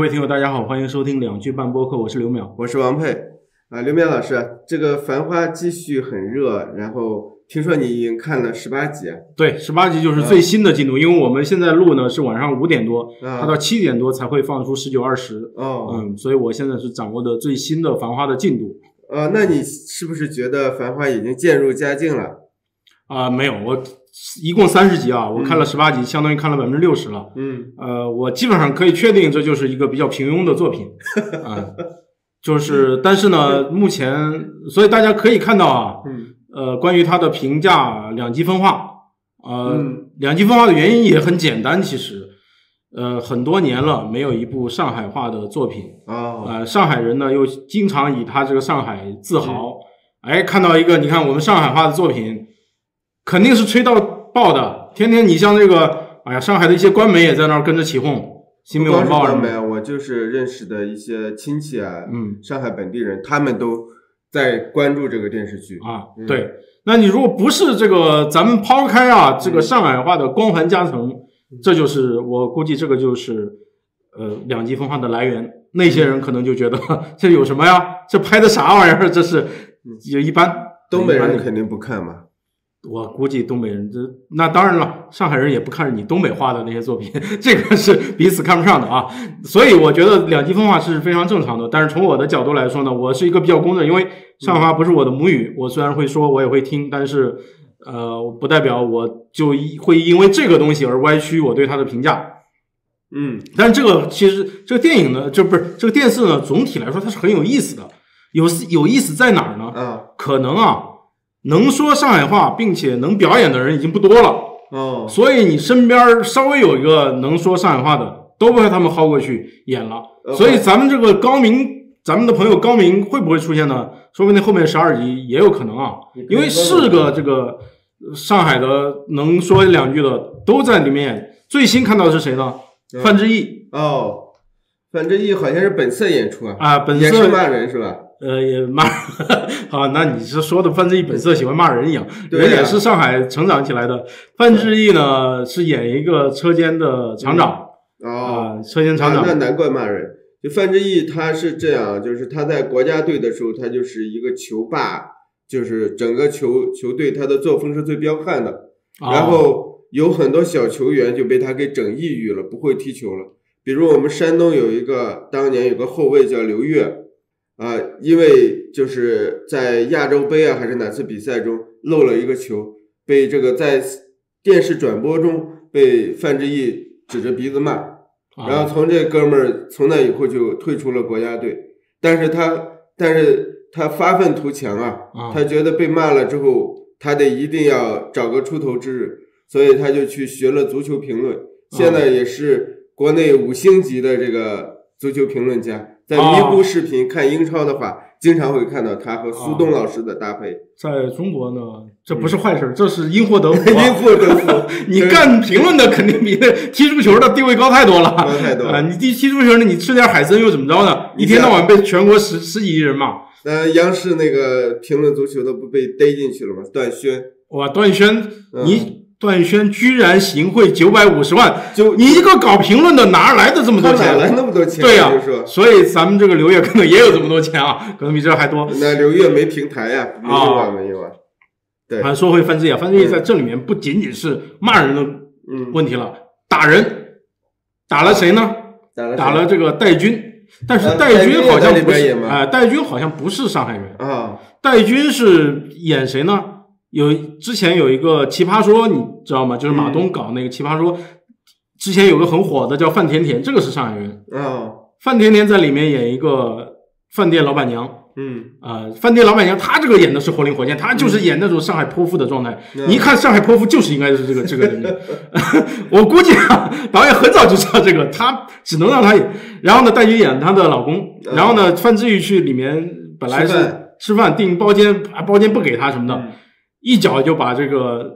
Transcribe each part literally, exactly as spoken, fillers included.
位听友大家好，欢迎收听两句半播客，我是刘淼， 我是王佩啊。刘淼老师，这个《繁花》继续很热，然后听说你已经看了十八集啊？ 对，十八集就是最新的进度，啊、因为我们现在录呢是晚上五点多， 啊、 它到七点多才会放出十九二十哦， 嗯，所以我现在是掌握的最新的《繁花》的进度。 呃，那你是不是觉得《繁花》已经渐入佳境了？ 啊、呃，没有，我一共三十集啊，我看了十八集，嗯、相当于看了百分之六十了。 嗯，呃， 我基本上可以确定这就是一个比较平庸的作品啊、呃，就是但是呢，目前所以大家可以看到啊， 嗯， 呃，关于它的评价两极分化，呃， 嗯、 两极分化的原因也很简单，其实，呃，很多年了没有一部上海话的作品哦， 呃，上海人呢又经常以他这个上海自豪，嗯、哎，看到一个你看我们上海话的作品。肯定是吹到爆的，天天你像这个，哎呀，上海的一些官媒也在那儿跟着起哄，新民晚报什么的。 我就是认识的一些亲戚啊， 嗯， 上海本地人，他们都在关注这个电视剧啊。 嗯、 对，那你如果不是这个，咱们抛开啊这个上海话的光环加成，嗯、这就是我估计这个就是呃两极分化的来源。那些人可能就觉得这有什么呀？这拍的啥玩意儿？这是也一般。 东北人肯定不看嘛。 我估计东北人这那当然了，上海人也不看你东北话的那些作品，这个是彼此看不上的啊。所以我觉得两极分化是非常正常的。但是从我的角度来说呢，我是一个比较公正，因为上海话不是我的母语，我虽然会说，我也会听，但是呃，不代表我就会因为这个东西而歪曲我对它的评价。 嗯， 但是这个其实这个电影呢，这不是这个电视呢，总体来说它是很有意思的。有有意思在哪儿呢？ 啊， 可能啊。能说上海话并且能表演的人已经不多了哦， 所以你身边稍微有一个能说上海话的，都被他们薅过去演了。 呃、 所以咱们这个高明，咱们的朋友高明会不会出现呢？说不定后面十二集也有可能啊，因为是个这个上海的能说两句的都在里面演。最新看到的是谁呢？ 嗯、 范志毅哦，范志毅好像是本色演出啊， 啊，本色也是骂人是吧？ 呃，也骂好，那你是说的范志毅本色喜欢骂人一样， 对啊、 人也是上海成长起来的。范志毅呢是演一个车间的厂长， 哦、 呃，车间厂长、 啊，那难怪骂人。就范志毅他是这样，就是他在国家队的时候，他就是一个球霸，就是整个球球队他的作风是最彪悍的， 哦、 然后有很多小球员就被他给整抑郁了，不会踢球了。比如我们山东有一个当年有个后卫叫刘越。啊、呃，因为就是在亚洲杯啊还是哪次比赛中漏了一个球，被这个在电视转播中被范志毅指着鼻子骂，然后从这哥们儿从那以后就退出了国家队。但是他但是他发愤图强啊，他觉得被骂了之后，他得一定要找个出头之日，所以他就去学了足球评论，现在也是国内五星级的这个足球评论家。在咪咕视频看英超的话、哦、经常会看到他和苏东老师的搭配、 哦、在中国呢这不是坏事、嗯、这是因祸得福、 啊、因祸得福你干评论的肯定比那踢足球的地位高太多了高太多了、 啊、你踢踢足球的你吃点海参又怎么着呢？一天到晚被全国十十几亿人骂。 呃，央视那个评论足球的不被逮进去了吗？段轩， 哇，段轩、嗯、你段轩居然行贿九百五十万， 就你一个搞评论的哪来的这么多钱？ 哪来那么多钱？ 对呀、 啊， 所以咱们这个刘烨可能也有这么多钱啊，可能比这还多。 那刘烨没平台呀、啊，没有啊，没有啊。对啊，说回范志毅，范志毅在这里面不仅仅是骂人的问题了，嗯、打人，打了谁呢？ 打了打了这个戴军，但是戴军好像不是，哎、呃，戴军好像不是上海人啊， 戴军是演谁呢？有之前有一个奇葩说，你知道吗？就是马东搞那个奇葩说，嗯、之前有个很火的叫范甜甜，这个是上海人。 哦， 范甜甜在里面演一个饭店老板娘。 嗯啊、呃，饭店老板娘，她这个演的是活灵活现，她就是演那种上海泼妇的状态。 嗯、 你一看上海泼妇就是应该是这个这个人的。我估计啊，导演很早就知道这个，他只能让他演。然后呢，戴军演她的老公，然后呢，范志毅去里面本来是吃饭订包间，包间不给他什么的。嗯，一脚就把这个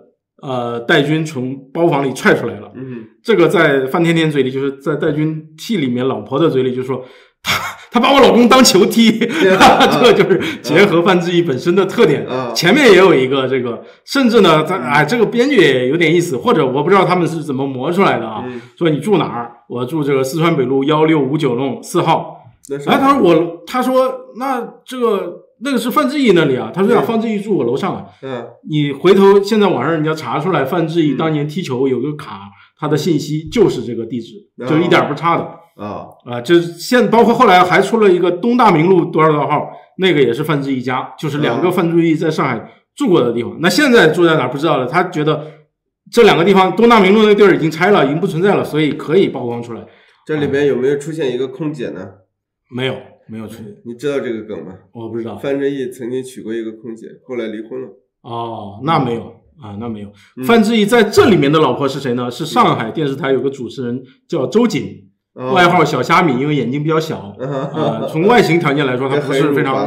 呃戴军从包房里踹出来了。 嗯， 这个在范甜甜嘴里，就是在戴军戏里面老婆的嘴里就说他他把我老公当球踢，这个就是结合范志毅本身的特点。 啊、 前面也有一个这个，甚至呢，他哎，这个编剧也有点意思，或者我不知道他们是怎么磨出来的啊。 嗯、 说你住哪儿？我住这个四川北路幺六五九弄四号。哎，他说我，他说那这个那个是范志毅那里啊。他说呀，范志毅住我楼上啊。 嗯， 你回头现在网上人家查出来，范志毅当年踢球有个卡，他的信息就是这个地址， 嗯、 就一点不差的。 啊啊，就是现包括后来还出了一个东大明路多少多少号，那个也是范志毅家，就是两个范志毅在上海住过的地方。那现在住在哪儿不知道了，他觉得这两个地方东大明路那个地儿已经拆了，已经不存在了，所以可以曝光出来。 这里面有没有出现一个空姐呢？ 没有，没有出现。 你知道这个梗吗？ 我不知道。 范志毅曾经娶过一个空姐，后来离婚了。 哦，那没有啊，那没有。嗯、范志毅在这里面的老婆是谁呢？是上海电视台有个主持人叫周瑾。哦、外号小虾米，因为眼睛比较小，呃，从外形条件来说，他不是非常，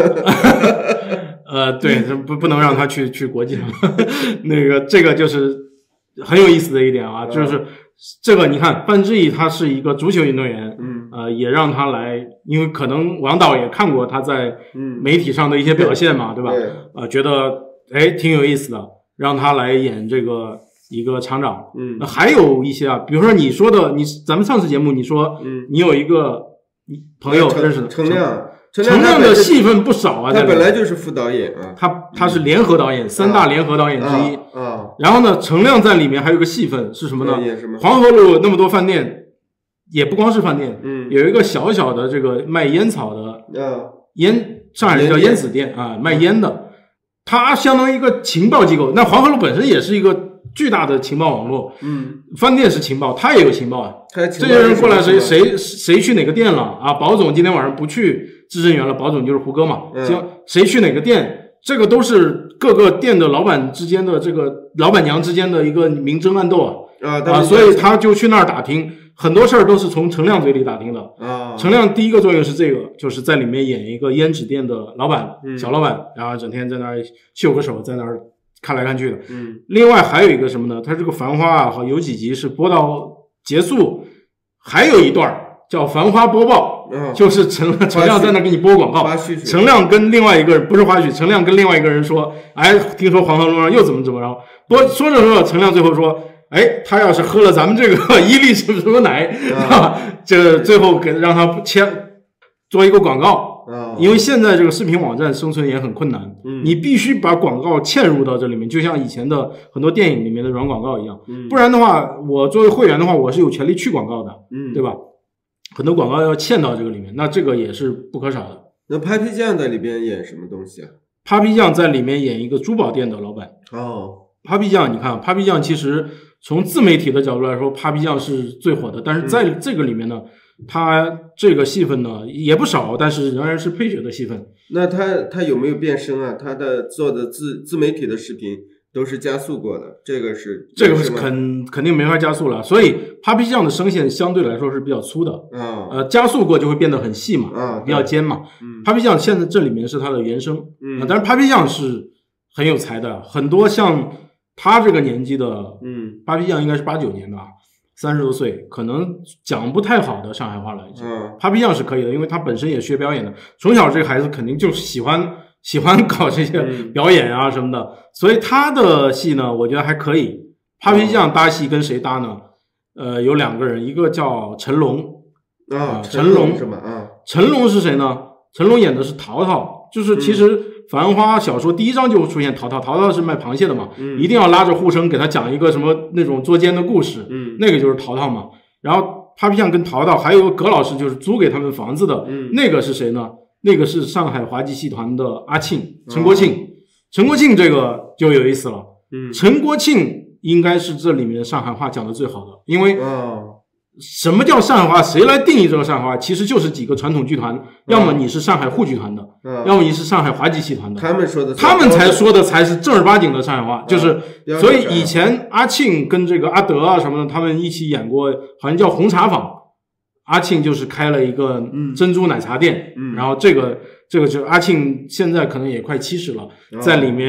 呃，对，不不能让他去去国际上，那个这个就是很有意思的一点啊，就是这个你看范志毅他是一个足球运动员， 嗯， 呃，也让他来，因为可能王导也看过他在媒体上的一些表现嘛，嗯、对吧？ 对， 呃，觉得哎挺有意思的，让他来演这个。一个厂长， 嗯， 还有一些啊，比如说你说的，你咱们上次节目你说， 嗯， 你有一个朋友认识的程亮， 程亮的戏份不少啊， 他本来就是副导演啊， 他他是联合导演，嗯、三大联合导演之一啊。啊然后呢，程亮在里面还有个戏份是什么呢？ 什么黄河路那么多饭店，也不光是饭店， 嗯， 有一个小小的这个卖烟草的， 啊， 烟上海人叫烟子店啊，卖烟的，他相当于一个情报机构。那黄河路本身也是一个。巨大的情报网络， 嗯， 饭店是情报，他也有情报啊。 这些人过来谁谁谁去哪个店了啊？保总今天晚上不去资政园了，保总就是胡歌嘛。行， 嗯、 谁去哪个店？这个都是各个店的老板之间的这个老板娘之间的一个明争暗斗啊啊啊！所以他就去那儿打听，很多事儿都是从程亮嘴里打听的啊。 程亮第一个作用是这个，就是在里面演一个胭脂店的老板， 嗯、 小老板，然后整天在那儿秀个手，在那儿。看来看去的， 嗯， 另外还有一个什么呢？它这个《繁花》啊，好有几集是播到结束，还有一段叫《繁花播报》， 嗯， 就是程程亮在那给你播广告。程亮跟另外一个人不是花絮，程亮跟另外一个人说，哎，听说黄河路上又怎么怎么着，播说着说着，程亮最后说，哎，他要是喝了咱们这个伊利什么什么奶，啊，这最后给让他签做一个广告。因为现在这个视频网站生存也很困难， 嗯， 你必须把广告嵌入到这里面，就像以前的很多电影里面的软广告一样， 嗯， 不然的话，我作为会员的话，我是有权利去广告的， 嗯， 对吧？很多广告要嵌到这个里面，那这个也是不可少的。 那 Papi 酱在里边演什么东西啊 ？Papi 酱在里面演一个珠宝店的老板。 哦 ，Papi 酱，你看 Papi 酱其实从自媒体的角度来说 ，Papi 酱是最火的，但是在这个里面呢。他这个戏份呢也不少，但是仍然是配角的戏份。 那他他有没有变声啊？他的做的自自媒体的视频都是加速过的，这个是这个是肯肯定没法加速了。所以 Papi 酱的声线相对来说是比较粗的， 啊、 呃，加速过就会变得很细嘛， 啊， 比较尖嘛。 嗯 Papi 酱现在这里面是他的原声， 嗯， 呃、但是 Papi 酱是很有才的，很多像他这个年纪的， 嗯 ，Papi 酱应该是八九年的。三十多岁，可能讲不太好的上海话了已经。 嗯 Papi 酱是可以的，因为他本身也学表演的，从小这个孩子肯定就喜欢喜欢搞这些表演啊什么的， 嗯、 所以他的戏呢，我觉得还可以。Papi 酱搭戏跟谁搭呢？呃，有两个人，一个叫陈龙啊， 陈龙是吗？啊， 陈龙是谁呢？陈龙演的是淘淘，就是其实、嗯。繁花小说第一章就出现淘淘，淘淘是卖螃蟹的嘛， 嗯， 一定要拉着护生给他讲一个什么那种捉奸的故事， 嗯， 那个就是淘淘嘛。然后 Papi 酱跟淘淘还有个葛老师，就是租给他们房子的， 嗯， 那个是谁呢？那个是上海滑稽戏团的阿庆，陈国庆。哦、陈国庆这个就有意思了， 嗯， 陈国庆应该是这里面上海话讲的最好的，因为哦。 什么叫上海话？谁来定义这个上海话？其实就是几个传统剧团， 嗯、 要么你是上海沪剧团的， 嗯、 要么你是上海滑稽戏团的。 他们说的， 他们才说的才是正儿八经的上海话， 嗯、 就是。所以以前阿庆跟这个阿德啊什么的，他们一起演过，好像叫红茶坊。阿庆就是开了一个珍珠奶茶店， 嗯、 然后这个这个就阿庆现在可能也快七十了， 嗯、 在里面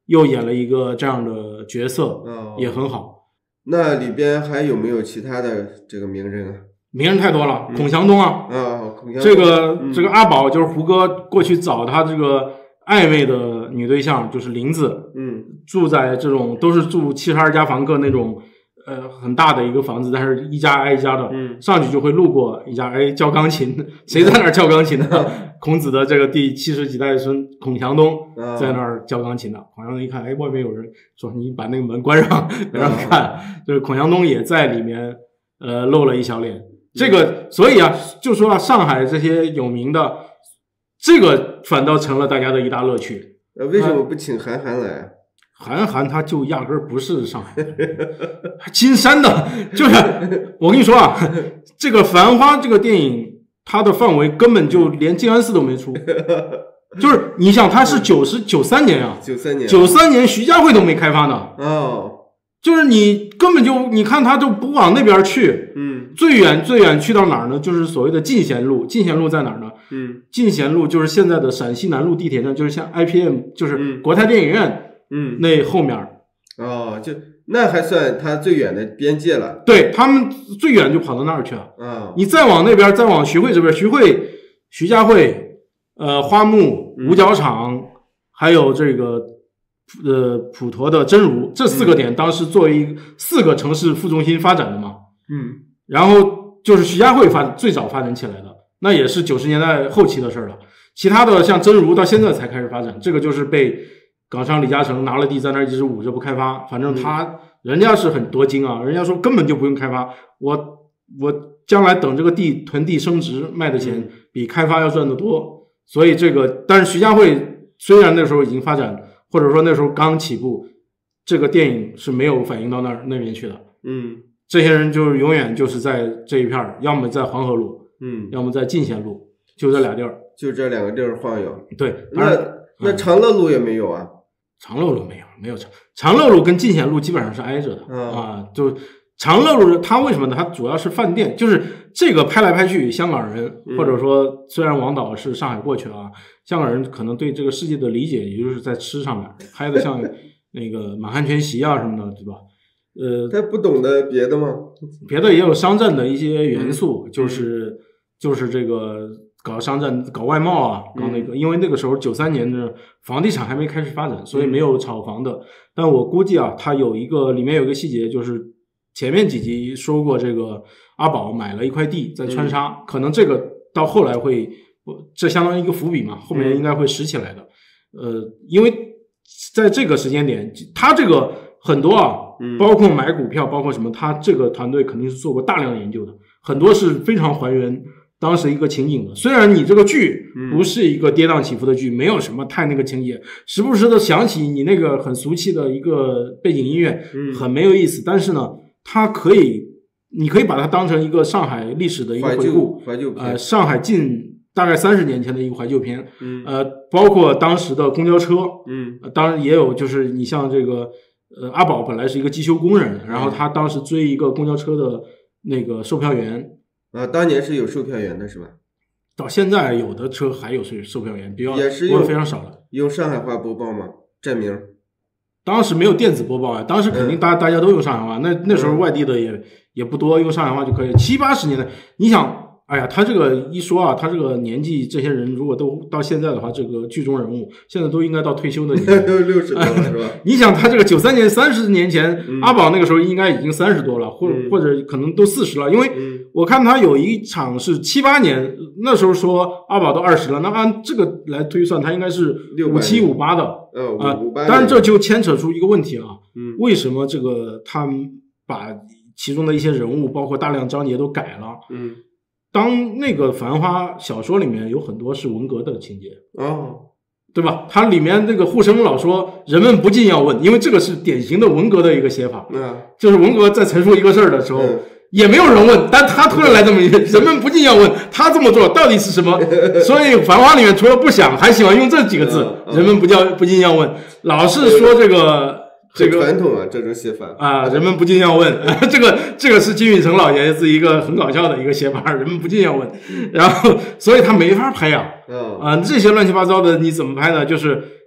又演了一个这样的角色， 哦， 也很好。 那里边还有没有其他的这个名人啊？ 名人太多了，嗯、孔祥东啊， 啊，孔祥东这个、 嗯、 这个阿宝就是胡歌过去找他这个暧昧的女对象，就是林子， 嗯， 住在这种都是住七十二家房客那种。呃，很大的一个房子，但是一家挨一家的， 嗯， 上去就会路过一家，哎，教钢琴，谁在那儿教钢琴呢？孔子的这个第七十几代孙孔祥东在那儿教钢琴的。孔祥东一看，哎，外面有人，说你把那个门关上，别让看。就是孔祥东也在里面，呃，露了一小脸。这个，所以啊，就说啊，上海这些有名的，这个反倒成了大家的一大乐趣。 呃，为什么不请韩寒来啊？ 韩寒他就压根儿不是上海人，金山的，就是我跟你说啊，这个《繁花》这个电影，它的范围根本就连静安寺都没出，就是你想，它是九十九三年啊， 九三年， 九三年徐家汇都没开发呢， 哦， 就是你根本就你看他就不往那边去， 嗯， 最远最远去到哪儿呢？就是所谓的进贤路，进贤路在哪儿呢？ 嗯， 进贤路就是现在的陕西南路地铁站，就是像 I P M， 就是国泰电影院。 嗯， 那后面哦，就那还算它最远的边界了。 对，他们最远就跑到那儿去了。 啊、哦， 你再往那边，再往徐汇这边，徐汇、徐家汇、呃花木、五角场，嗯、还有这个呃普陀的真如这四个点，当时作为一个四个城市副中心发展的嘛。 嗯， 然后就是徐家汇发最早发展起来的，那也是九十年代后期的事了。其他的像真如到现在才开始发展，这个就是被。港商李嘉诚拿了地在那儿一直捂着不开发，反正他、嗯、人家是很多金啊，人家说根本就不用开发，我我将来等这个地囤地升值卖的钱比开发要赚得多，所以这个但是徐家汇虽然那时候已经发展，或者说那时候刚起步，这个电影是没有反映到那儿那边去的， 嗯， 这些人就是永远就是在这一片，要么在黄河路， 嗯， 要么在进贤路，就这俩地儿， 就这两个地儿晃悠。 对， 那那长乐路也没有啊。 长乐路没有，没有长长乐路跟进贤路基本上是挨着的、 嗯、 啊。就长乐路，它为什么呢？它主要是饭店，就是这个拍来拍去，香港人、嗯、或者说虽然王导是上海过去了啊，香港人可能对这个世界的理解，也就是在吃上面拍的像那个满汉全席啊什么的，对吧？呃， 他不懂得别的吗？ 别的也有商战的一些元素，嗯、就是就是这个。搞商战、搞外贸啊，搞那个，嗯、因为那个时候九三年的房地产还没开始发展，所以没有炒房的。嗯、但我估计啊，它有一个里面有一个细节，就是前面几集说过，这个阿宝买了一块地在川沙，嗯、可能这个到后来会，这相当于一个伏笔嘛，后面应该会拾起来的。嗯、呃，因为在这个时间点，他这个很多啊， 嗯、 包括买股票，包括什么，他这个团队肯定是做过大量研究的，很多是非常还原。当时一个情景的，虽然你这个剧不是一个跌宕起伏的剧，嗯、没有什么太那个情节，时不时的想起你那个很俗气的一个背景音乐， 嗯、 很没有意思。但是呢，它可以，你可以把它当成一个上海历史的一个回顾， 怀旧片， 呃，上海近大概三十年前的一个怀旧片， 嗯、 呃，包括当时的公交车， 嗯、 呃，当然也有，就是你像这个，呃，阿宝本来是一个机修工人，然后他当时追一个公交车的那个售票员。 啊，当年是有售票员的是吧？ 到现在有的车还有售售票员，比较也是用非常少了。 用上海话播报吗？站名？ 当时没有电子播报啊，当时肯定大、嗯、大家都用上海话。那那时候外地的也、嗯、也不多，用上海话就可以。七八十年代，你想，哎呀，他这个一说啊，他这个年纪，这些人如果都到现在的话，这个剧中人物现在都应该到退休的年纪， 都六十多了是吧？ 你想，他这个九三年三十年前， 嗯、 阿宝那个时候应该已经三十多了，或者、 嗯、 或者可能都四十了，因为。 嗯我看他有一场是七八年，那时候说阿宝都二十了，那按这个来推算，他应该是五七五八的， 呃啊， 五八。 当然这就牵扯出一个问题啊， 嗯， 为什么这个他们把其中的一些人物，包括大量章节都改了？ 嗯， 当那个《繁花》小说里面有很多是文革的情节， 哦， 对吧？它里面那个护生老说人们不禁要问，因为这个是典型的文革的一个写法， 嗯， 就是文革在陈述一个事儿的时候。 嗯也没有人问，但他突然来这么一句，人们不禁要问他这么做到底是什么？所以《繁花》里面除了不想，还喜欢用这几个字， 嗯嗯、 人们不叫不禁要问，老是说这个这个传统啊，这种写法啊，人们不禁要问，这个这个是金宇澄老爷子一个很搞笑的一个写法，人们不禁要问，然后所以他没法拍呀， 啊， 啊，这些乱七八糟的你怎么拍呢？就是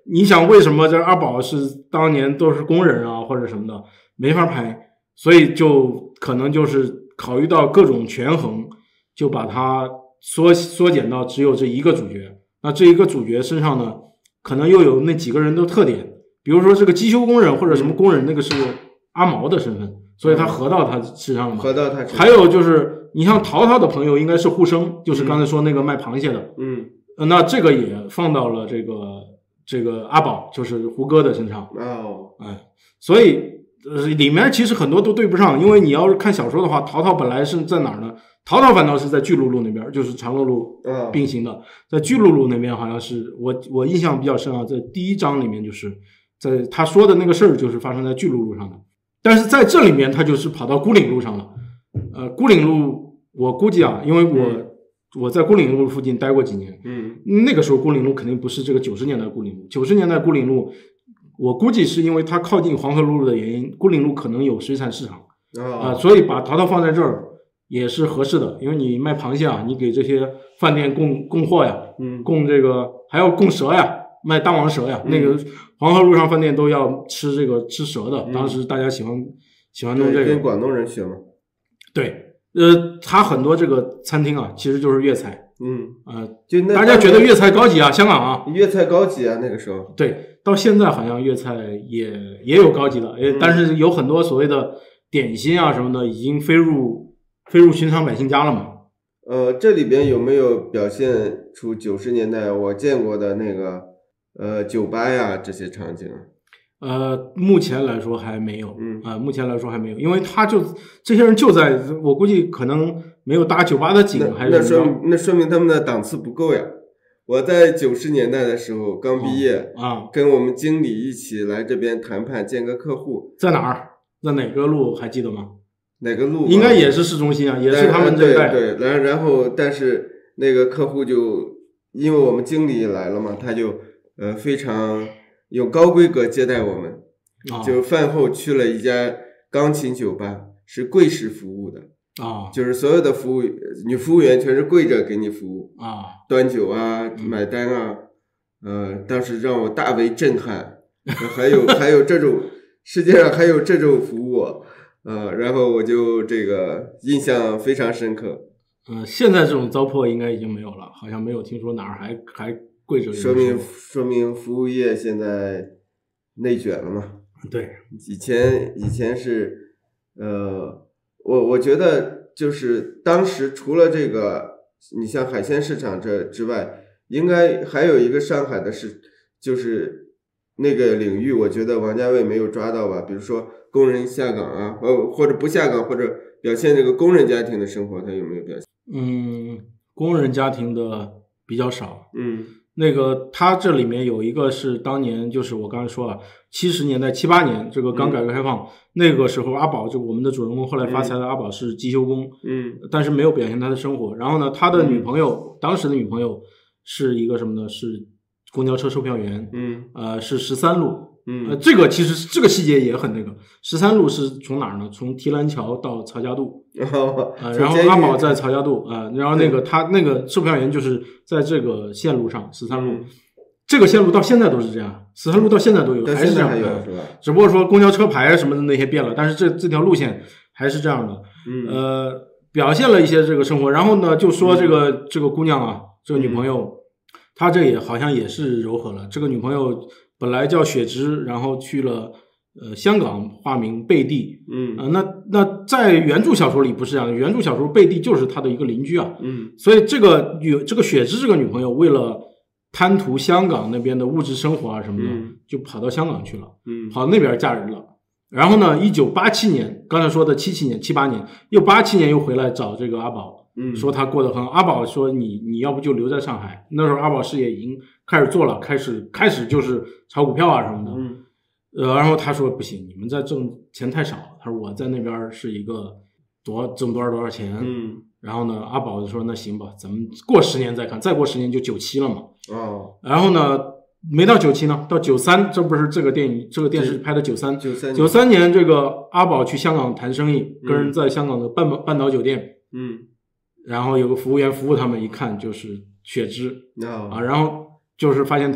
你想为什么这阿宝是当年都是工人啊或者什么的没法拍，所以就可能就是考虑到各种权衡，就把它缩缩减到只有这一个主角。那这一个主角身上呢，可能又有那几个人的特点，比如说这个机修工人或者什么工人，那个是阿毛的身份，所以他合到他身上了嘛。 合到他身上。 还有就是你像陶陶的朋友应该是护生，就是刚才说那个卖螃蟹的， 嗯， 呃、那这个也放到了这个这个阿宝，就是胡歌的身上。 哦， 哎，所以呃里面其实很多都对不上，因为你要是看小说的话，陶陶本来是在哪儿呢？陶陶反倒是在巨鹿路那边，就是长乐路并行的，在巨鹿路那边好像是我我印象比较深啊，在第一章里面就是在他说的那个事儿就是发生在巨鹿路上的，但是在这里面他就是跑到孤岭路上了。呃，孤岭路我估计啊，因为我、嗯、我在孤岭路附近待过几年， 嗯， 那个时候孤岭路肯定不是这个九十年代孤岭路，九十年代孤岭路我估计是因为它靠近黄河路的原因，孤岭路可能有水产市场啊、 哦呃，所以把陶陶放在这儿也是合适的，因为你卖螃蟹啊，你给这些饭店供供货呀， 嗯， 供这个还要供蛇呀，卖大王蛇呀， 嗯、 那个黄河路上饭店都要吃这个吃蛇的， 嗯、 当时大家喜欢喜欢弄这个， 跟广东人学嘛。 对，呃，他很多这个餐厅啊，其实就是粤菜， 嗯， 呃， 就那大家觉得粤菜高级啊，香港啊， 粤菜高级啊，那个时候。 对，到现在好像粤菜也也有高级的， 嗯、 但是有很多所谓的点心啊什么的，已经飞入飞入寻常百姓家了嘛。 呃，这里边有没有表现出九十年代我见过的那个呃酒吧呀这些场景？ 呃，目前来说还没有， 嗯啊、呃，目前来说还没有，因为他就这些人就在，我估计可能没有搭酒吧的景，还是那说那说明他们的档次不够呀。我在九十年代的时候刚毕业啊、哦， 跟我们经理一起来这边谈判见个客户， 在哪儿？在哪个路还记得吗？ 哪个路？ 应该也是市中心啊，也是他们这一带。 对对，然然后但是那个客户就因为我们经理来了嘛，他就呃非常有高规格接待我们， 哦、 就饭后去了一家钢琴酒吧，是跪式服务的啊、哦， 就是所有的服务女服务员全是跪着给你服务啊、哦， 端酒啊、买单啊，呃，当时让我大为震撼，还有还有这种世界上还有这种服务。呃，然后我就这个印象非常深刻。 嗯、呃，现在这种糟粕应该已经没有了，好像没有听说哪儿还还跪着。 说明说明服务业现在内卷了嘛？ 对， 以前以前是，呃，我我觉得就是当时除了这个，你像海鲜市场这之外，应该还有一个上海的是，就是那个领域，我觉得王家卫没有抓到吧？比如说。工人下岗啊，呃，或者不下岗，或者表现这个工人家庭的生活，他有没有表现？ 嗯，工人家庭的比较少。 嗯， 那个他这里面有一个是当年，就是我刚才说了，七十年代七八年，这个刚改革开放、嗯、那个时候，阿宝就我们的主人公后来发财的阿宝是机修工， 嗯， 但是没有表现他的生活。然后呢，他的女朋友，嗯、当时的女朋友是一个什么呢？是公交车售票员， 嗯， 呃，是十三路。 嗯， 呃，这个其实这个细节也很那个。十三路是从哪儿呢？从提篮桥到曹家渡， 哦、 呃，然后阿宝在曹家渡，啊、呃，然后那个他那个售票员就是在这个线路上，十三路、 嗯， 这个线路到现在都是这样，十三路到现在都有，还是这样， 还有是吧？ 只不过说公交车牌什么的那些变了，但是这这条路线还是这样的。 嗯， 呃，表现了一些这个生活，然后呢，就说这个、嗯、这个姑娘啊，这个女朋友，她、嗯、这也好像也是柔和了，这个女朋友。本来叫雪芝，然后去了呃香港，化名贝蒂。 嗯啊、呃，那那在原著小说里不是这样的，原著小说贝蒂就是他的一个邻居啊。 嗯， 所以这个女这个雪芝这个女朋友为了贪图香港那边的物质生活啊什么的， 嗯、 就跑到香港去了。 嗯， 跑到那边嫁人了。然后呢，一九八七年，刚才说的七七年、七八年，又八七年又回来找这个阿宝。 嗯， 说他过得很好。阿宝说你你要不就留在上海。那时候阿宝事业已经开始做了，开始开始就是炒股票啊什么的。 嗯， 呃，然后他说不行，你们在挣钱太少。他说我在那边是一个多挣多少多少钱。 嗯， 然后呢，阿宝就说那行吧，咱们过十年再看，再过十年就九七了嘛。 哦， 然后呢，没到九七呢，到九三，这不是这个电影这个电视拍的九三九三九三年，这个阿宝去香港谈生意，跟人在香港的半岛半岛酒店。 嗯。 然后有个服务员服务他们，一看就是雪芝、 oh. 啊，然后就是发现他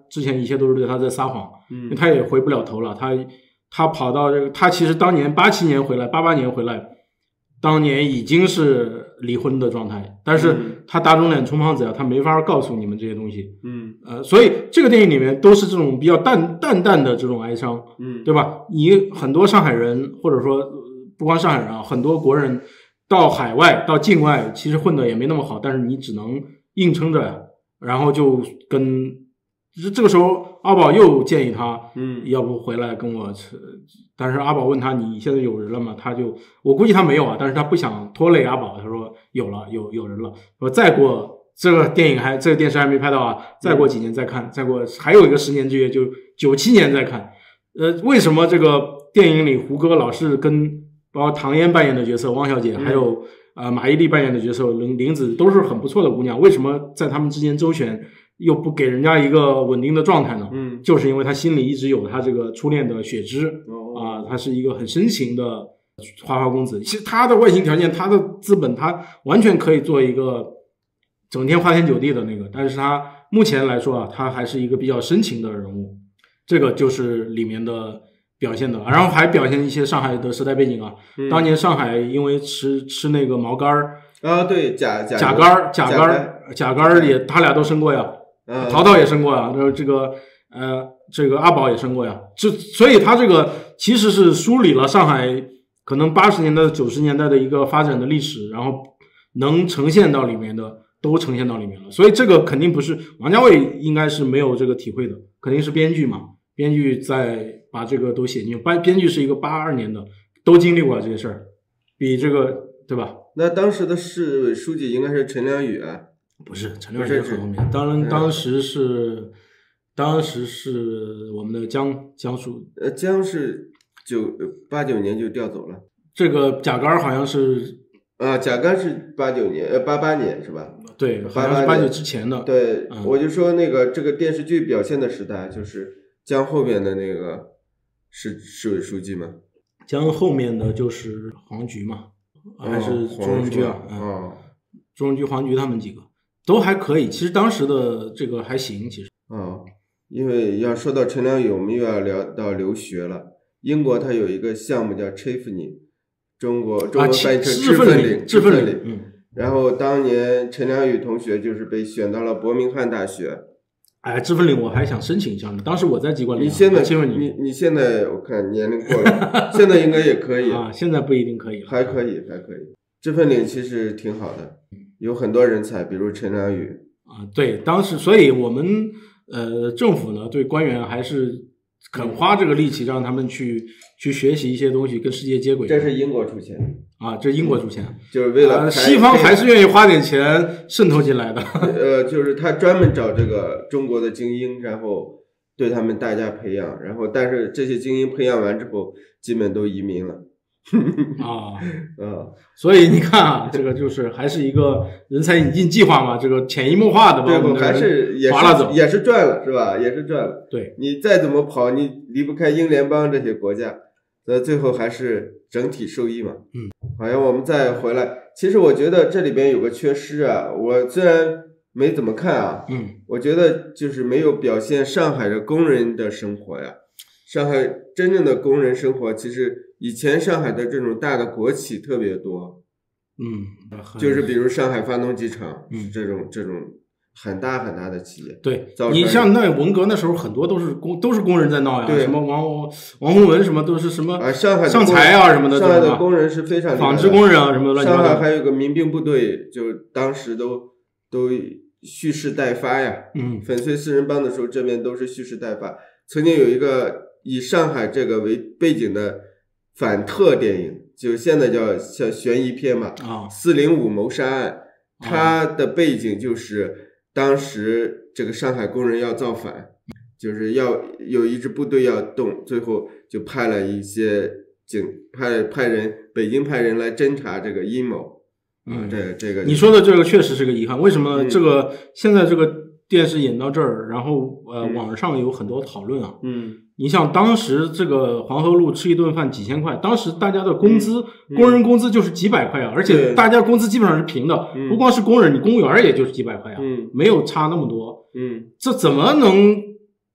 之前一切都是对他在撒谎， 嗯， 他也回不了头了。他他跑到这个，他其实当年八七年回来，八八年回来，当年已经是离婚的状态，但是他打肿脸充胖子呀，他没法告诉你们这些东西。 嗯， 呃，所以这个电影里面都是这种比较淡淡淡的这种哀伤， 嗯， 对吧？你很多上海人，或者说不光上海人啊，很多国人到海外到境外，其实混的也没那么好，但是你只能硬撑着呀，然后就跟这个时候阿宝又建议他， 嗯， 要不回来跟我吃。但是阿宝问他你现在有人了吗？他就我估计他没有啊，但是他不想拖累阿宝，他说有了，有有人了。说再过这个电影还这个电视还没拍到啊，再过几年再看，再过还有一个十年之约，就九七年再看。呃，为什么这个电影里胡歌老是跟包括唐嫣扮演的角色汪小姐， 嗯、 还有呃马伊琍扮演的角色林林子都是很不错的姑娘，为什么在他们之间周旋又不给人家一个稳定的状态呢？ 嗯， 就是因为他心里一直有他这个初恋的雪芝啊、 哦呃， 他是一个很深情的花花公子。其实他的外形条件，他的资本，他完全可以做一个整天花天酒地的那个，但是他目前来说啊，他还是一个比较深情的人物，这个就是里面的表现的。然后还表现一些上海的时代背景啊， 嗯、 当年上海因为吃吃那个毛干儿啊，对，甲甲甲肝儿甲肝儿甲肝儿也他俩都生过呀。 嗯、 陶陶也生过呀，这个呃，这个阿宝也生过呀，这所以他这个其实是梳理了上海可能八十年代、九十年代的一个发展的历史，然后能呈现到里面的都呈现到里面了。所以这个肯定不是王家卫应该是没有这个体会的，肯定是编剧嘛，编剧在把这个都写进去。编编剧是一个八二年的，都经历过这些事儿，比这个对吧？ 那当时的市委书记应该是陈良宇啊。 不是陈良宇很后面，当当时是，当时是我们的江江苏， 呃，江是九八九年就调走了。 这个甲肝好像是啊，甲肝是八九年，呃，八八年是吧？ 对，好像是八九之前的。 对， 嗯、 我就说那个这个电视剧表现的时代，就是江后面的那个市市委书记嘛。 江后面的就是黄菊嘛， 哦、 还是朱镕基啊？ 哦， 朱镕基、黄菊他们几个。都还可以，其实当时的这个还行，其实。 哦，因为要说到陈良宇，我们又要聊到留学了。英国它有一个项目叫 Chaffney， 中国中国翻译成知分领， 知分领。嗯。 然后当年陈良宇同学就是被选到了伯明翰大学。 哎，知分领我还想申请一下呢，当时我在机关里。 你现在你你你现在我看年龄过了，现在应该也可以啊，现在不一定可以了。 还可以，还可以。知分领其实挺好的。有很多人才，比如陈良宇啊，对，当时，所以我们呃政府呢，对官员还是肯花这个力气，让他们去去学习一些东西，跟世界接轨。 这是英国出钱啊，这英国出钱， 就是为了、 呃、西方还是愿意花点钱渗透进来的。 呃，就是他专门找这个中国的精英，然后对他们大家培养，然后但是这些精英培养完之后，基本都移民了。 啊， 呃， 所以你看啊，这个就是还是一个人才引进计划嘛，这个潜移默化的吧， 对，还是也划拉走， 也是赚了，是吧？也是赚了。 对， 你再怎么跑，你离不开英联邦这些国家，那最后还是整体受益嘛。 嗯， 好像我们再回来，其实我觉得这里边有个缺失啊，我虽然没怎么看啊， 嗯， 我觉得就是没有表现上海的工人的生活呀。上海真正的工人生活，其实以前上海的这种大的国企特别多， 嗯， 就是比如上海发动机厂， 嗯， 这种这种很大很大的企业。 对，你像那文革那时候，很多都是工都是工人在闹呀， 对， 什么王王洪文什么都是什么啊，上海上财啊什么的， 上海的工人是非常纺织工人啊什么的。 上海还有个民兵部队，就当时都都蓄势待发呀， 嗯， 粉碎四人帮的时候，这边都是蓄势待发。曾经有一个以上海这个为背景的反特电影，就现在叫像悬疑片嘛， 啊， 四零五谋杀案，它的背景就是当时这个上海工人要造反，就是要有一支部队要动，最后就派了一些警派派人北京派人来侦查这个阴谋。 嗯， 这这个你说的这个确实是个遗憾。为什么嗯、 这个现在这个电视演到这儿，然后呃、嗯、网上有很多讨论啊？ 嗯， 你像当时这个黄河路吃一顿饭几千块，当时大家的工资， 嗯、 工人工资就是几百块啊，而且大家工资基本上是平的，不光是工人，你公务员也就是几百块啊， 嗯， 没有差那么多。 嗯， 这怎么能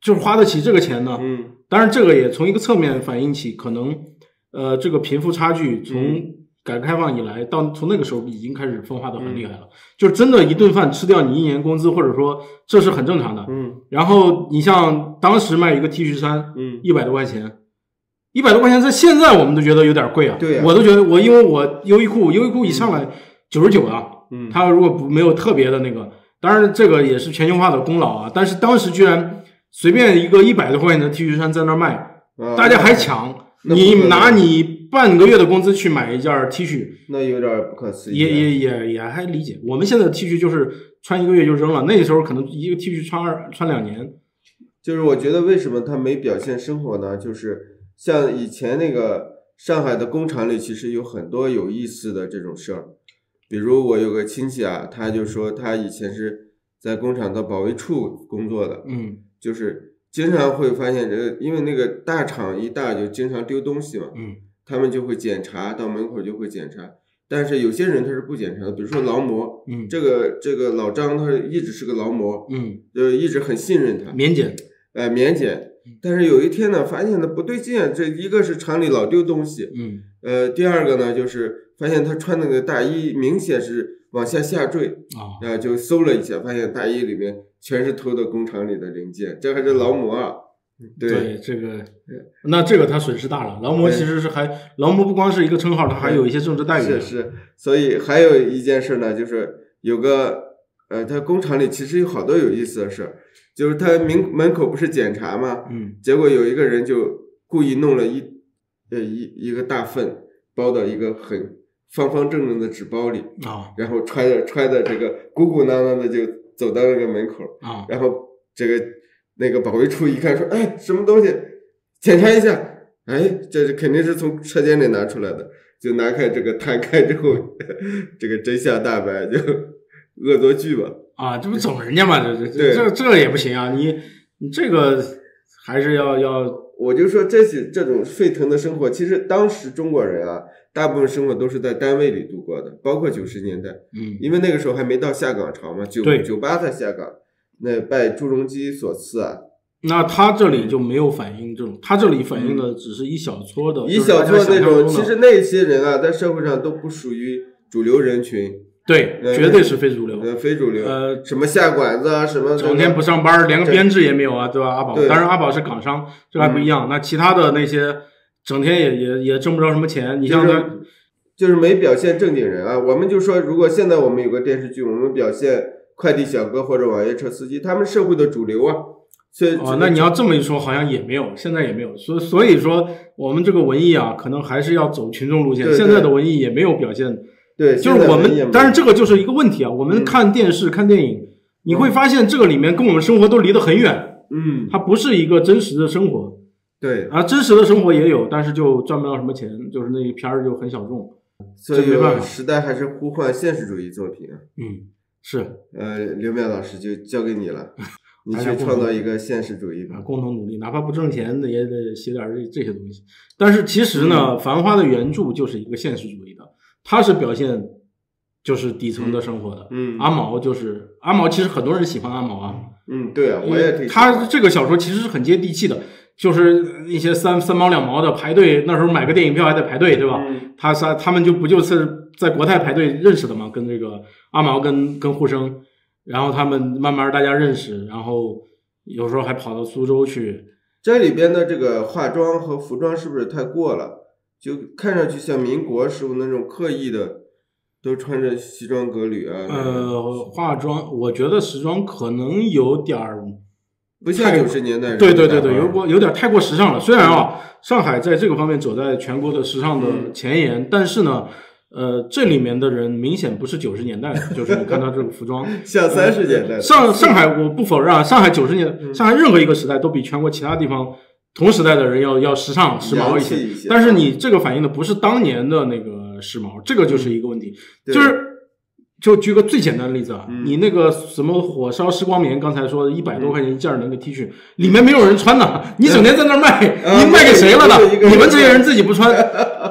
就是花得起这个钱呢？ 嗯， 当然这个也从一个侧面反映起可能呃这个贫富差距从改革开放以来到从那个时候已经开始分化的很厉害了，嗯、就是真的一顿饭吃掉你一年工资，或者说这是很正常的。 嗯， 然后你像当时卖一个 T 恤衫， 嗯， 一百多块钱，一百多块钱在现在我们都觉得有点贵啊。 对啊， 我都觉得我因为我优衣库优衣库一上来九十九啊， 嗯， 它如果不没有特别的那个，当然这个也是全球化的功劳啊，但是当时居然随便一个一百多块钱的 T 恤衫在那卖， 啊、 大家还抢。你拿你半个月的工资去买一件 T 恤， 那有点不可思议。 也也也也还理解。我们现在的 T 恤就是穿一个月就扔了，那时候可能一个 T 恤穿二穿两年。 就是我觉得为什么它没表现生活呢？就是像以前那个上海的工厂里，其实有很多有意思的这种事儿。比如我有个亲戚啊，他就说他以前是在工厂的保卫处工作的， 嗯， 就是经常会发现这个，因为那个大厂一大就经常丢东西嘛， 嗯， 他们就会检查，到门口就会检查。但是有些人他是不检查的，比如说劳模， 嗯， 这个这个老张他一直是个劳模， 嗯， 就一直很信任他， 免检， 哎、呃，免检。但是有一天呢，发现他不对劲，这一个是厂里老丢东西， 嗯， 呃，第二个呢就是发现他穿那个大衣明显是往下下坠， 啊， 然后就搜了一下，发现大衣里面全是偷的工厂里的零件，这还是劳模啊。对, 对这个，那这个他损失大了。劳模其实是还劳模不光是一个称号，他还有一些政治待遇。 是是，所以还有一件事呢，就是有个呃，他工厂里其实有好多有意思的事，就是他门门口不是检查吗？ 嗯， 结果有一个人就故意弄了一呃一一个大粪包到一个很方方正正的纸包里啊， 然后揣着揣着这个鼓鼓囊囊的就走到那个门口啊， 然后这个。那个保卫处一看说，哎，什么东西？检查一下。哎，这肯定是从车间里拿出来的。就拿开这个摊开之后，这个真相大白，就恶作剧吧。 啊，这不整人家吗？这这这这也不行啊！你你这个还是要要。 我就说这些这种沸腾的生活，其实当时中国人啊，大部分生活都是在单位里度过的，包括九十年代。 嗯。 因为那个时候还没到下岗潮嘛，九九八才下岗。那拜朱镕基所赐啊， 那他这里就没有反映这种，他这里反映的只是一小撮的， 嗯、一小撮那种。其实那些人啊，在社会上都不属于主流人群， 对， 呃、 绝对是非主流， 呃，非主流。 呃， 什么下馆子啊，什么整天不上班，连个编制也没有啊，对吧？阿宝，当然阿宝是港商，这还不一样。嗯、那其他的那些，整天也也也挣不着什么钱。你像他、 就是，就是没表现正经人啊。我们就说，如果现在我们有个电视剧，我们表现。快递小哥或者网约车司机，他们社会的主流啊，所以哦，那你要这么一说，好像也没有，现在也没有，所所以说我们这个文艺啊，可能还是要走群众路线。 对对， 现在的文艺也没有表现， 对， 就是我们，但是这个就是一个问题啊。我们看电视、嗯、看电影，你会发现这个里面跟我们生活都离得很远， 嗯， 它不是一个真实的生活， 对啊，真实的生活也有，但是就赚不到什么钱，就是那一片儿就很小众， 所以没办法，时代还是呼唤现实主义作品啊， 嗯。是， 呃，刘淼老师就交给你了，你去创造一个现实主义吧， 共同努力，哪怕不挣钱的也得写点这这些东西。但是其实呢，嗯《繁花》的原著就是一个现实主义的，它是表现就是底层的生活的。 嗯， 阿毛就是阿毛，其实很多人喜欢阿毛啊。 嗯，对啊，我也挺。 他这个小说其实是很接地气的，就是一些三三毛两毛的排队，那时候买个电影票还得排队，对吧？ 嗯、 他他他们就不就是在国泰排队认识的嘛，跟这个阿毛跟跟沪生，然后他们慢慢大家认识，然后有时候还跑到苏州去。 这里边的这个化妆和服装是不是太过了？就看上去像民国时候那种刻意的。都穿着西装革履啊。 呃，化妆，我觉得时装可能有点儿不像九十年代。 对对对对，有过有点太过时尚了。虽然啊，上海在这个方面走在全国的时尚的前沿，嗯、但是呢，呃，这里面的人明显不是九十年代的，就是你看他这个服装像三十年代、呃。 上上海我不否认啊，上海九十年， 嗯、 上海任何一个时代都比全国其他地方同时代的人要要时尚时髦一些。 一些但是你这个反映的不是当年的那个。时髦，这个就是一个问题，嗯、就是就举个最简单的例子啊， 嗯、 你那个什么火烧时光棉，刚才说的一百多块钱一件的那个 T 恤，里面没有人穿的，你整天在那卖， 嗯、 你卖给谁了的？你们这些人自己不穿，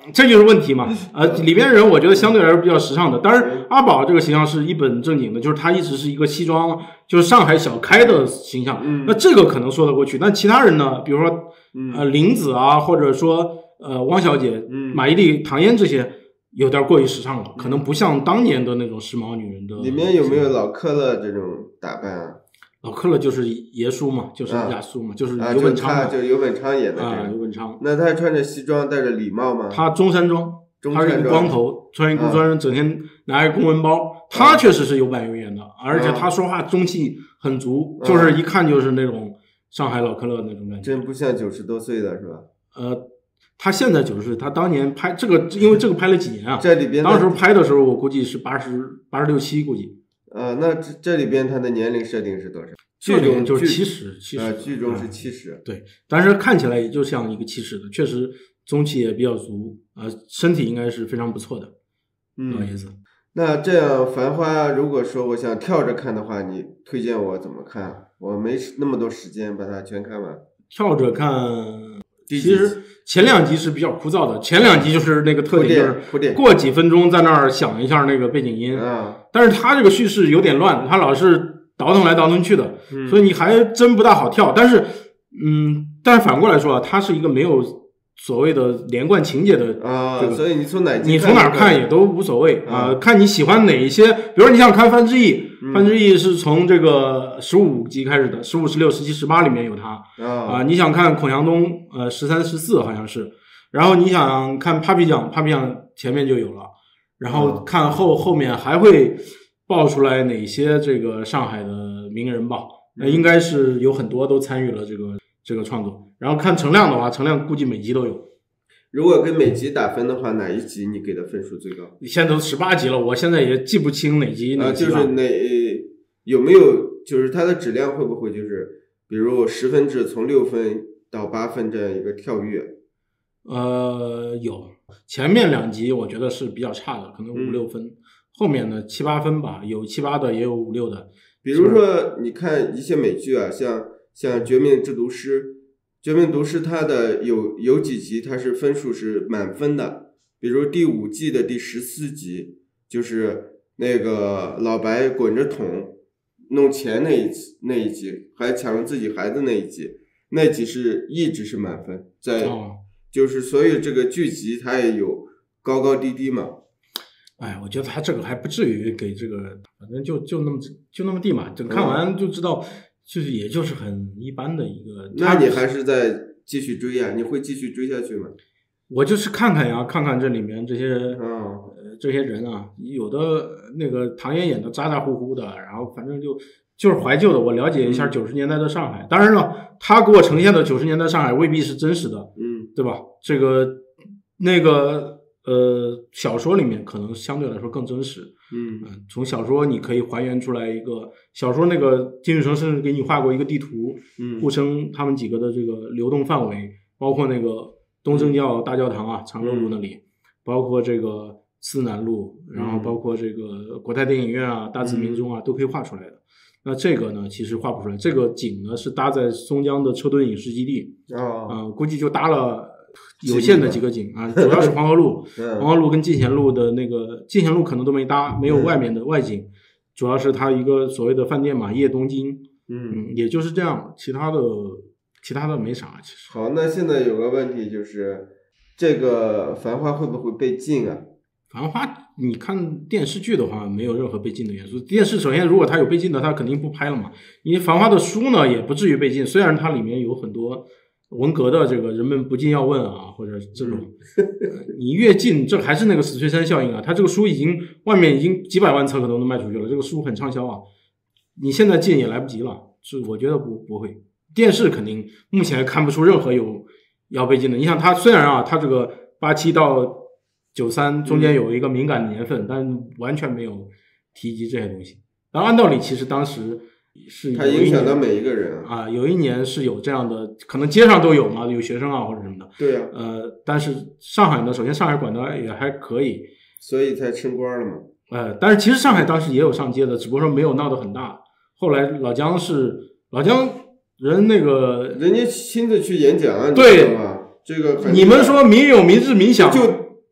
这就是问题嘛。呃，里边人我觉得相对来说比较时尚的，当然阿宝这个形象是一本正经的，就是他一直是一个西装，就是上海小开的形象。 嗯， 那这个可能说得过去，但其他人呢，比如说呃嗯林子啊，或者说呃汪小姐、 嗯马伊琍、唐嫣这些，有点过于时尚了，可能不像当年的那种时髦女人的。 里面有没有老克勒这种打扮啊？ 老克勒就是爷叔嘛，就是啊亚叔嘛，就是啊， 尤本昌嘛， 就尤本昌演的这啊， 个。 尤本昌。 那他穿着西装，戴着礼帽吗？ 他中山装， 中山装他是一个光头，穿一个啊中山装，整天拿一个公文包。他确实是有板有眼的，而且他说话中气很足， 啊就是一看就是那种上海老克勒那种感觉。 真不像九十多岁的是吧？ 呃，他现在九十岁，他当年拍这个，因为这个拍了几年啊？ 这里边的当时拍的时候，我估计是八十八十六七，估计。 呃，那这这里边他的年龄设定是多少？剧这里中剧就是七十，七十。 啊，剧中是啊七十。 对，但是看起来也就像一个七十的，确实中气也比较足，呃，身体应该是非常不错的老爷嗯， 子。 那这样《繁花》，如果说我想跳着看的话，你推荐我怎么看？我没那么多时间把它全看完。 跳着看， 第几其实前两集是比较枯燥的，前两集就是那个特点，就铺垫是铺垫过几分钟在那儿想一下那个背景音， 啊， 但是他这个叙事有点乱，他老是倒腾来倒腾去的， 嗯所以你还真不大好跳。但是，嗯，但是反过来说啊，它是一个没有所谓的连贯情节的啊， 这个所以你从哪集你从哪儿都可以看也都无所谓啊、 嗯看你喜欢哪一些。比如说你想看范志毅， 嗯范志毅是从这个十五集开始的，十五、十六、十七、十八里面有他啊、 啊你想看孔祥东，呃，十三、十四好像是。然后你想看 Papi 酱 ，Papi 酱前面就有了，然后嗯看后后面还会爆出来哪些这个上海的名人吧？那嗯应该是有很多都参与了这个这个创作。然后看陈亮的话，陈亮估计每集都有。 如果跟每集打分的话，哪一集你给的分数最高？ 现在都十八集了，我现在也记不清哪集哪啊， 集了。 就是哪有没有就是它的质量会不会就是比如十分制从六分到八分这样一个跳跃？ 呃，有前面两集我觉得是比较差的，可能五嗯六分，后面呢七八分吧，有七八的，也有五六的。 比如说你看一些美剧啊，像像《绝命制毒师》，《绝命毒师》它的有有几集它是分数是满分的，比如第五季的第十四集，就是那个老白滚着桶弄钱那一集那一集，还抢了自己孩子那一集，那集是一直是满分，在、 哦， 就是所以这个剧集它也有高高低低嘛。 哎，我觉得他这个还不至于给这个，反正就就那么就那么地嘛，等看完就知道，就是也就是很一般的一个。 那你还是在继续追呀、你会继续追下去吗？ 我就是看看呀，看看这里面这些、 哦呃这些人啊，有的那个唐嫣演的咋咋呼呼的，然后反正就就是怀旧的。我了解一下嗯九十年代的上海，当然了，他给我呈现的九十年代上海未必是真实的， 嗯对吧？这个那个呃小说里面可能相对来说更真实。 嗯嗯，从小说你可以还原出来一个小说，那个金宇澄甚至给你画过一个地图， 嗯顾生他们几个的这个流动范围，包括那个东正教大教堂啊，长乐路那里，包括这个思南路，然后包括这个国泰电影院啊、大慈民中啊，都可以画出来的。那这个呢，其实画不出来。这个景呢是搭在松江的车墩影视基地， 哦啊、估计就搭了有限的几个景啊，主要是黄河路。黄嗯河路跟进贤路的那个进贤路可能都没搭，没有外面的外景，主要是它一个所谓的饭店嘛，夜东京， 嗯， 嗯，也就是这样，其他的其他的没啥，其实。 好，那现在有个问题就是，这个《繁花》会不会被禁啊？ 繁花，你看电视剧的话，没有任何被禁的元素。电视首先，如果它有被禁的，它肯定不拍了嘛。因为繁花的书呢，也不至于被禁，虽然它里面有很多文革的这个人们不禁要问啊，或者这种，呃你越禁，这还是那个死翠山效应啊。它这个书已经外面已经几百万册可能都卖出去了，这个书很畅销啊。你现在禁也来不及了，是我觉得不不会。电视肯定目前看不出任何有要被禁的。你想，它虽然啊，它这个八七到九三中间有一个敏感的年份，嗯、但完全没有提及这些东西。然后按道理，其实当时是它影响到每一个人啊。 啊，有一年是有这样的，可能街上都有嘛，有学生啊或者什么的。 对啊， 呃，但是上海呢，首先上海管的也还可以， 所以才升官了嘛。 呃，但是其实上海当时也有上街的，只不过说没有闹得很大。后来老姜是老姜人那个， 人家亲自去演讲啊，你对知道吗？这个很你们说民有民治民享， 就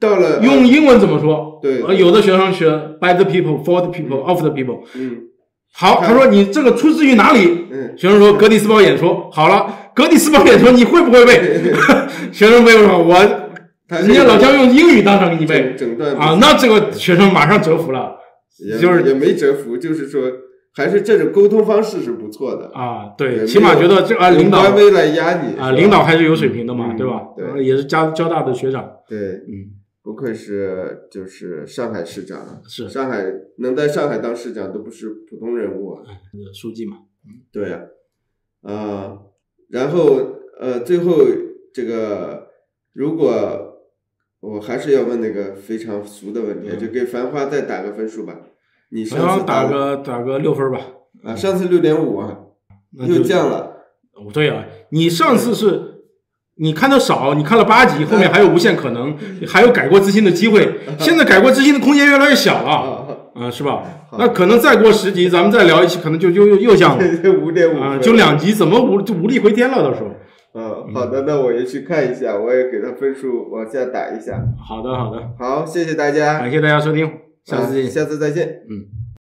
到了用英文怎么说？ 对， 呃，有的学生学 by the people, for the people, of the people。 嗯， 好，他说你这个出自于哪里？ 嗯， 学生说格里斯堡演说。好了，格里斯堡演说你会不会背？学生没有说，我人家老姜用英语当场给你背， 整段啊，那这个学生马上折服了，就是也没折服，就是说还是这种沟通方式是不错的啊，对，起码觉得这啊领导官威来压你啊，领导还是有水平的嘛， 嗯、 对吧？ 对， 也是交交大的学长， 对， 嗯， 不愧是就是上海市长， 是上海能在上海当市长都不是普通人物啊， 书记嘛， 对呀、啊，啊、呃，然后呃最后这个如果。我还是要问那个非常俗的问题，嗯、就给《繁花》再打个分数吧。你上次打个打个六分吧。 啊，上次六点五啊，又降了。 哦，对啊，你上次是你看的少，你看了八集，后面还有无限可能，还有改过自新的机会。现在改过自新的空间越来越小了，啊，是吧？那可能再过十集，咱们再聊一期，可能就就又又降了。 五点五啊，就两集，怎么无就无力回天了？到时候。 嗯，好的，那我也去看一下，我也给他分数往下打一下。 好的，好的， 好，谢谢大家， 感谢大家收听，下次见， 啊、下次再见， 嗯。